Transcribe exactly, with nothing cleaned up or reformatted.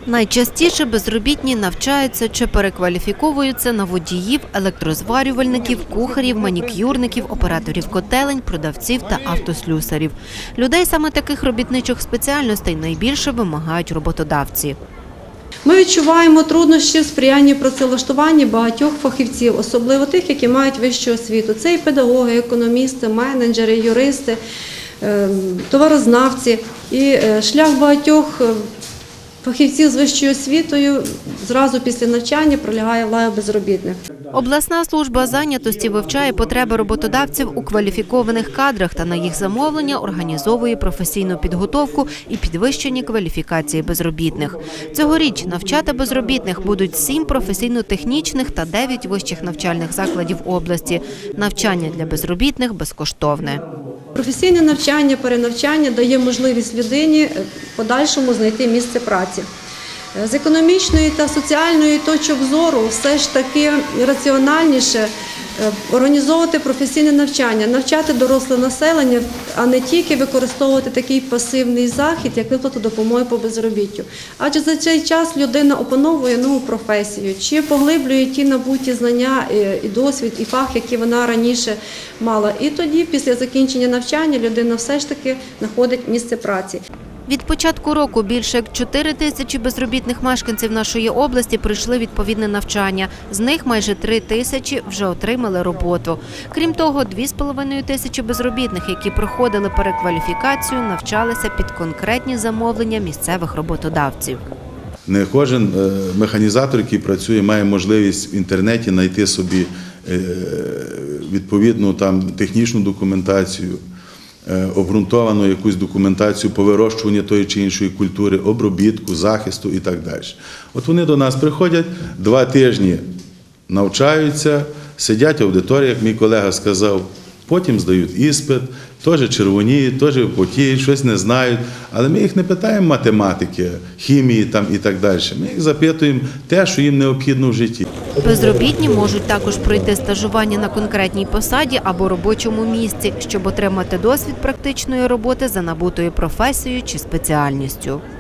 Найчастіше безробітні навчаються чи перекваліфіковуються на водіїв, електрозварювальників, кухарів, манікюрників, операторів котелень, продавців та автослюсарів. Людей саме таких робітничих спеціальностей найбільше вимагають роботодавці. Ми відчуваємо труднощі в сприянні працевлаштуванні багатьох фахівців, особливо тих, які мають вищу освіту. Це і педагоги, економісти, менеджери, юристи, товарознавці. І шлях багатьох фахівців з вищою освітою зразу після навчання пролягає в лаві безробітних. Обласна служба зайнятості вивчає потреби роботодавців у кваліфікованих кадрах та на їх замовлення організовує професійну підготовку і підвищення кваліфікації безробітних. Цьогоріч навчати безробітних будуть сім професійно-технічних та дев'ять вищих навчальних закладів області. Навчання для безробітних безкоштовне. Професійне навчання, перенавчання дає можливість людині в подальшому знайти місце праці. З економічної та соціальної точок зору все ж таки раціональніше організовувати професійне навчання, навчати доросле населення, а не тільки використовувати такий пасивний захід, як виплату допомоги по безробіттю. Адже за цей час людина опановує нову професію, чи поглиблює ті набуті знання, і досвід, і фах, які вона раніше мала. І тоді, після закінчення навчання, людина все ж таки знаходить місце праці. Від початку року більше як чотири тисячі безробітних мешканців нашої області пройшли відповідне навчання. З них майже три тисячі вже отримали роботу. Крім того, дві з половиною тисячі безробітних, які проходили перекваліфікацію, навчалися під конкретні замовлення місцевих роботодавців. Не кожен механізатор, який працює, має можливість в інтернеті знайти собі відповідну там технічну документацію, обґрунтовану якусь документацію по вирощуванню тої чи іншої культури, обробітку, захисту і так далі. От вони до нас приходять, два тижні навчаються, сидять в аудиторії, як мій колега сказав, потім здають іспит, теж червоніють, теж потіють, щось не знають, але ми їх не питаємо математики, хімії там і так далі. Ми їх запитуємо те, що їм необхідно в житті. Безробітні можуть також пройти стажування на конкретній посаді або робочому місці, щоб отримати досвід практичної роботи за набутою професією чи спеціальністю.